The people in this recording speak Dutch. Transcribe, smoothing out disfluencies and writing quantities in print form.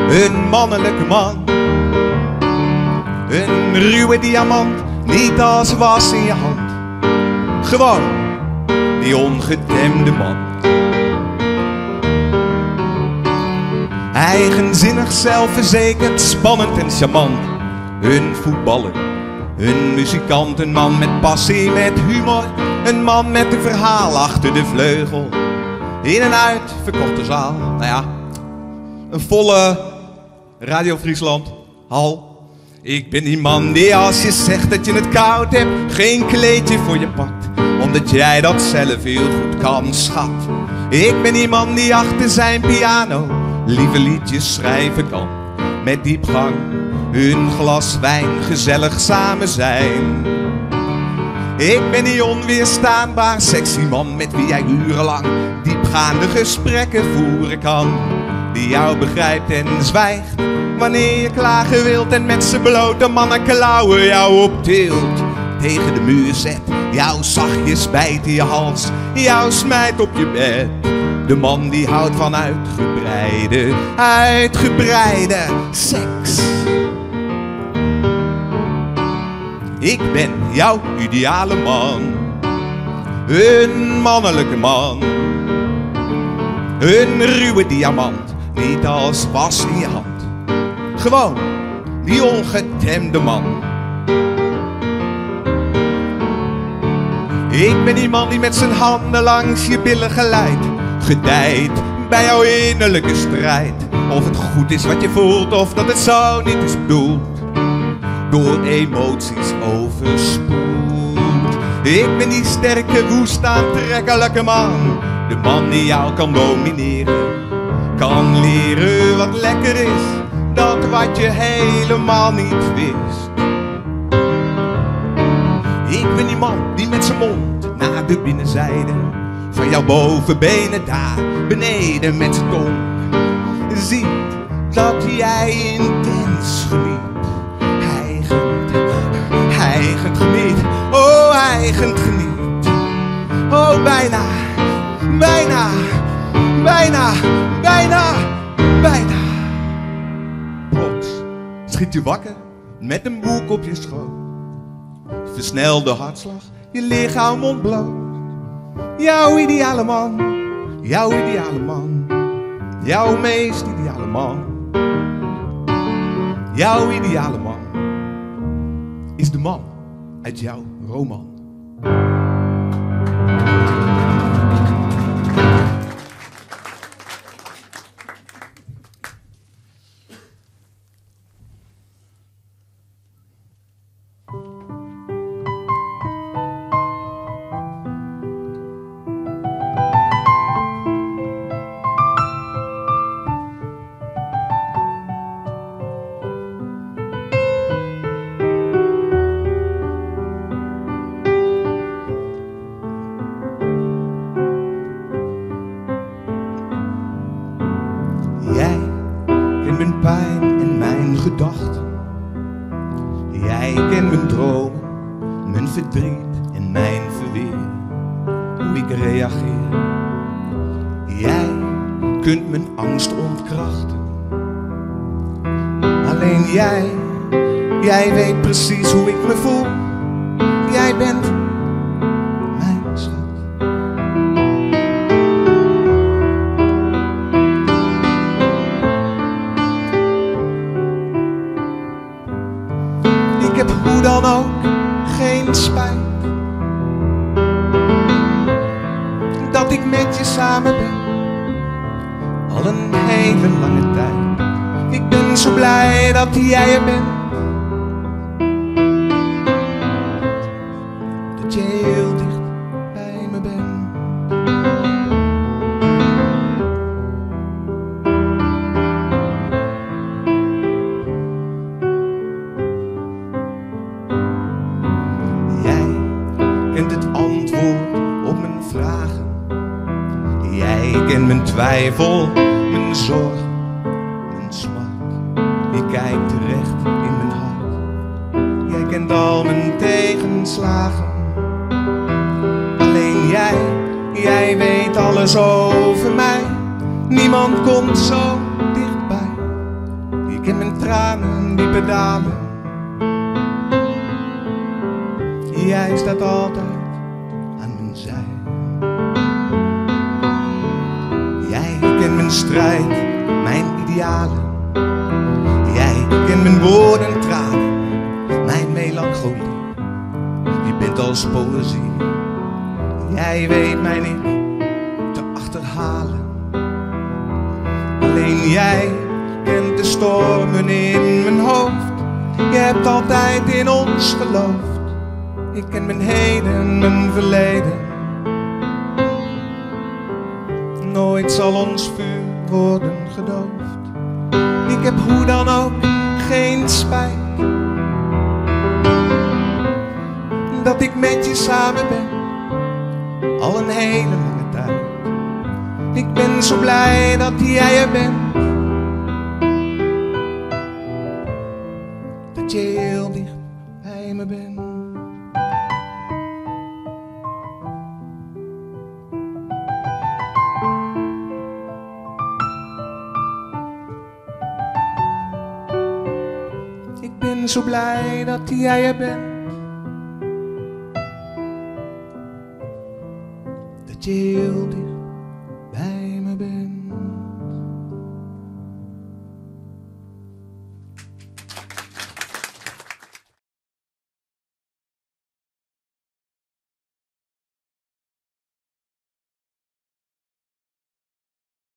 Een mannelijke man. Een ruwe diamant, niet als was in je hand. Gewoon die ongetemde man. Eigenzinnig, zelfverzekerd, spannend en charmant. Een voetballer, een muzikant, een man met passie, met humor. Een man met een verhaal achter de vleugel. In en uit, verkochte zaal. Nou ja, een volle Radio Friesland hal. Ik ben die man die als je zegt dat je het koud hebt, geen kleedje voor je pakt. Omdat jij dat zelf heel goed kan, schat. Ik ben die man die achter zijn piano lieve liedjes schrijven kan. Met diepgang, een glas wijn, gezellig samen zijn. Ik ben die onweerstaanbaar sexy man met wie jij urenlang diepgaande gesprekken voeren kan. Die jou begrijpt en zwijgt wanneer je klagen wilt en met z'n blote mannenklauwen jou optilt. Tegen de muur zet, jou zachtjes bijt in je hals, jou smijt op je bed. De man die houdt van uitgebreide seks. Ik ben jouw ideale man. Een mannelijke man. Een ruwe diamant, niet als was in je hand. Gewoon die ongetemde man. Ik ben die man die met zijn handen langs je billen glijdt, gedijt bij jouw innerlijke strijd. Of het goed is wat je voelt of dat het zo niet is bedoeld, door emoties overspoeld. Ik ben die sterke, woest aantrekkelijke man. De man die jou kan domineren, kan leren wat lekker is, dat wat je helemaal niet wist. Ik ben die man die met zijn mond naar de binnenzijde van jouw bovenbenen daar beneden met zijn tong ziet dat jij intens geniet. Hijgend geniet, oh hijgend geniet. Oh bijna, bijna, bijna, bijna, bijna. Plots schiet je wakker met een boek op je schoot. Versnelde hartslag, je lichaam ontbloot. Jouw ideale man, jouw ideale man, jouw meest ideale man. Jouw ideale man is de man uit jouw roman. Mijn pijn en mijn gedachten. Jij kent mijn dromen, mijn verdriet en mijn verweer. Hoe ik reageer. Jij kunt mijn angst ontkrachten. Alleen jij weet precies hoe ik me voel. Jij bent mijn schat. Ik heb hoe dan ook geen spijt dat ik met je samen ben, al een hele lange tijd. Ik ben zo blij dat jij er bent, dat je heel dicht bij me bent. Kent het antwoord op mijn vragen. Jij kent mijn twijfel, mijn zorg, mijn smart. Je kijkt terecht in mijn hart. Jij kent al mijn tegenslagen. Alleen jij weet alles over mij. Niemand komt zo dichtbij Ik in mijn tranen diepe dalen. Jij staat altijd aan mijn zij. Jij kent mijn strijd, mijn idealen. Jij kent mijn woorden en tranen, mijn melancholie. Je bent als poëzie. Jij weet mij niet te achterhalen. Alleen jij kent de stormen in mijn hoofd. Je hebt altijd in ons geloofd. Ik ken mijn heden, mijn verleden. Nooit zal ons vuur worden gedoofd. Ik heb hoe dan ook geen spijt dat ik met je samen ben, al een hele lange tijd. Ik ben zo blij dat jij er bent, dat je heel dicht bij me bent. Ik ben zo blij dat jij er bent, dat je heel dicht